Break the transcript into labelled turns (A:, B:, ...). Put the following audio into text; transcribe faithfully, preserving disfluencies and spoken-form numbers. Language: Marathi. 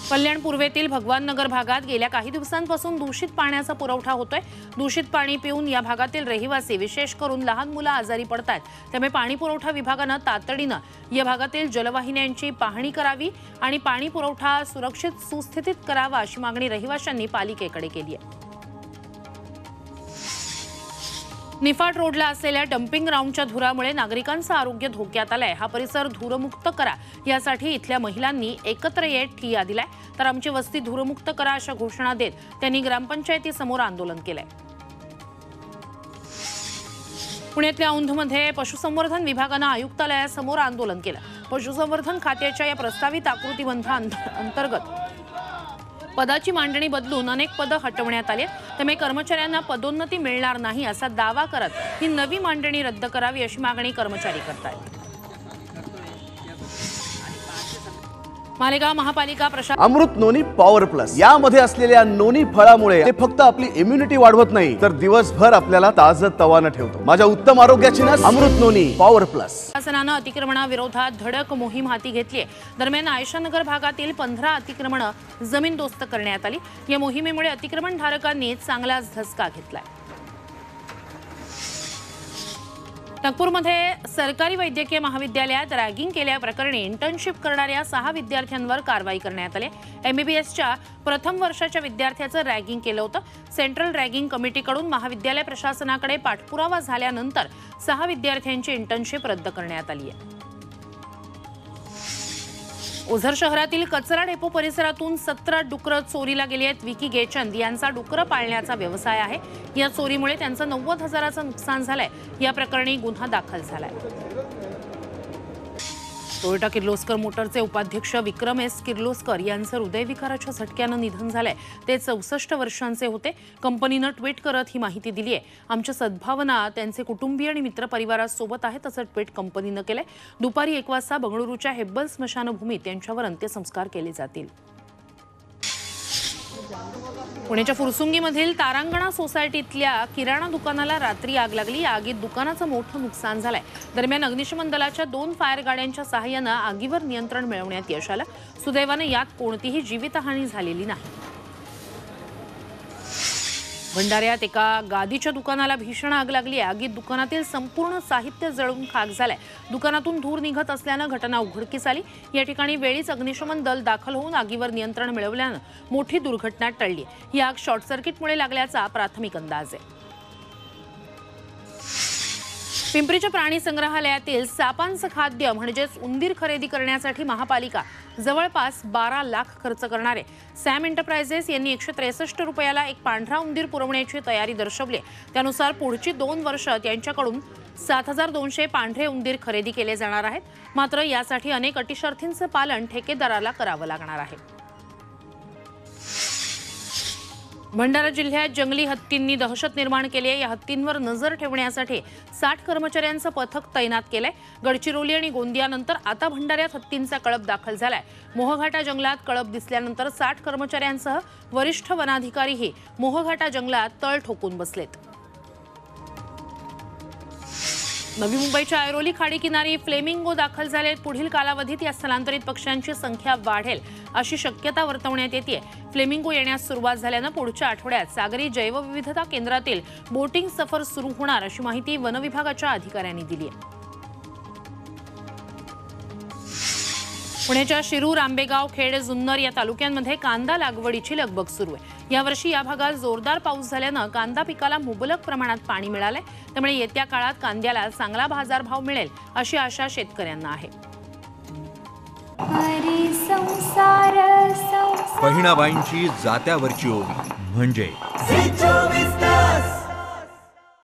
A: कल्याण पूर्वेतील भगवान नगर भागात गेल्या काही दिवसांपासून दूषित पाण्याचा पुरवठा होतोय। दूषित पाणी पिऊन या भागातील रहिवासी विशेष करून लहान मुलं आजारी पडतात। त्यामुळे पाणी पुरवठा विभागाने तातडीने या भागातील जलवाहिन्यांची पाहणी करावी आणि पाणी पुरवठा सुरक्षित सुस्थितीत करावा अशी मागणी रहिवाशांनी पालिकेकडे केली आहे। निफाड रोडला असलेल्या डम्पिंग ग्राउंडच्या धुरामुळे नागरिकांचं आरोग्य धोक्यात आलंय। हा परिसर धूरमुक्त करा यासाठी इथल्या महिलांनी एकत्र येत ठिय्या दिलाय। तर आमची वस्ती धूरमुक्त करा अशा घोषणा देत त्यांनी ग्रामपंचायतीसमोर आंदोलन केलंय। पुण्यातल्या औंधमध्ये पशुसंवर्धन विभागाने आयुक्तालयासमोर आंदोलन केलं। पशुसंवर्धन खात्याच्या या प्रस्तावित आकृतीबंध अंतर्गत पदाची मांडणी बदलून अनेक पदं हटवण्यात आली। त्यामुळे कर्मचाऱ्यांना पदोन्नती मिळणार नाही असा दावा करत ही नवी मांडणी रद्द करावी अशी मागणी कर्मचारी करतात। मालेगाव महापालिका प्रशासन
B: अमृत नोनी पॉवर प्लस यामध्ये असलेल्या नोनी फळामुळे ते फक्त आपली इम्युनिटी वाढवत नाही तर दिवसभर आपल्याला ताजतवानं ठेवतो। माझ्या उत्तम आरोग्याची ना अमृत नोनी पॉवर प्लस।
A: शासनाने अतिक्रमणाविरोधात धडक मोहीम हाती घेतली आहे। दरम्यान आयशानगर भागातील पंधरा अतिक्रमणं जमीनदोस्त करण्यात आली। या मोहिमेमुळे अतिक्रमणधारकांनी चांगलाच धसका घेतलाय। नागपूरमध्ये सरकारी वैद्यकीय महाविद्यालयात रॅगिंग केल्याप्रकरणी इंटर्नशिप करणाऱ्या सहा विद्यार्थ्यांवर कारवाई करण्यात आली। एमबीबीएसच्या प्रथम वर्षाच्या विद्यार्थ्याचं रॅगिंग केलं होतं। सेंट्रल रॅगिंग कमिटीकडून महाविद्यालय प्रशासनाकडे पाठपुरावा झाल्यानंतर सहा विद्यार्थ्यांची इंटर्नशिप रद्द करण्यात आली आहे। ओझर शहरातील कचरा डेपो परिसरातून सतरा डुकरं चोरीला गेली आहेत। विकी गेचंद यांचा डुकरं पाळण्याचा व्यवसाय आहे। या चोरीमुळे त्यांचं नव्वद हजाराचं नुकसान झालंय। या प्रकरणी गुन्हा दाखल झालाय। टोयोटा किर्लोस्कर मोटरचे उपाध्यक्ष विक्रम एस किर्लोस्कर यांचं हृदयविकाराच्या झटक्यानं निधन झालंय। ते चौसष्ट वर्षांचे होते। कंपनीनं ट्विट करत ही माहिती दिली आहे। आमच्या सद्भावना त्यांचे कुटुंबीय आणि मित्रपरिवारासोबत आहेत असं ट्विट कंपनीनं केलंय। दुपारी एक वाजता बंगळुरूच्या हेब्बल स्मशानभूमीत त्यांच्यावर अंत्यसंस्कार केले जातील। पुण्याच्या फुरसुंगीमधील तारांगणा सोसायटीतल्या किराणा दुकानाला रात्री आग लागली। या आगीत दुकानाचं मोठं नुकसान झालंय। दरम्यान अग्निशमन दलाच्या दोन फायर गाड्यांच्या सहाय्यानं आगीवर नियंत्रण मिळवण्यात यश आलं। सुदैवाने यात कोणतीही जीवितहानी झालेली नाही। भंडाऱ्यात एका गादीच्या दुकानाला भीषण आग लागली आहे। आगीत दुकानातील संपूर्ण साहित्य जळून खाक झालंय। दुकानातून धूर निघत असल्यानं घटना उघडकीस आली। या ठिकाणी वेळीच अग्निशमन दल दाखल होऊन आगीवर नियंत्रण मिळवल्यानं मोठी दुर्घटना टळली। ही आग शॉर्ट सर्किटमुळे लागल्याचा प्राथमिक अंदाज आहे। पिंपरीच्या प्राणी संग्रहालयातील सापांचं खाद्य म्हणजेच उंदीर खरेदी करण्यासाठी महापालिका जवळपास बारा लाख खर्च करणार आहे। सॅम एंटरप्राइजेस यांनी एकशे त्रेसष्ट रुपयाला एक पांढरा उंदीर पुरवण्याची तयारी दर्शवली। त्यानुसार पुढची दोन वर्ष त्यांच्याकडून सात हजार दोनशे पांढरे उंदीर खरेदी केले जाणार आहेत। मात्र यासाठी अनेक अटी शर्थींचं पालन ठेकेदाराला करावं लागणार आहे। भंडारा जिल्ह्यात जंगली हत्तींनी दहशत निर्माण केली आहे। या हत्तींवर नजर ठेवण्यासाठी साठ कर्मचाऱ्यांचं पथक तैनात केलंय। गडचिरोली आणि गोंदियानंतर आता भंडाऱ्यात हत्तींचा कळप दाखल झालाय। मोहघाटा जंगलात कळप दिसल्यानंतर साठ कर्मचाऱ्यांसह वरिष्ठ वनाधिकारीही मोहघाटा जंगलात तळ ठोकून बसलेत। नवी मुंबईच्या ऐरोली खाडी किनारी फ्लेमिंगो दाखल झालेत। पुढील कालावधीत या स्थलांतरित पक्ष्यांची संख्या वाढेल अशी शक्यता वर्तवण्यात येते। फ्लेमिंगो येण्यास सुरुवात झाल्यानं पुढच्या आठवड्यात सागरी जैवविविधता केंद्रातील बोटिंग सफर सुरू होणार अशी माहिती वन विभागाच्या अधिकाऱ्यांनी दिली आहे। पुण्याच्या शिरूर, आंबेगाव, खेड, जुन्नर या तालुक्यांमध्ये कांदा लागवडीची लगबग सुरू आहे। यावर्षी या भागात जोरदार पाऊस झाल्यानं कांदा पिकाला मुबलक प्रमाणात पाणी मिळालंय। त्यामुळे येत्या काळात कांद्याला चांगला बाजारभाव मिळेल अशी आशा शेतकऱ्यांना आहे।
C: बहिणाबाईंची जात्यावरची ओवी म्हणजे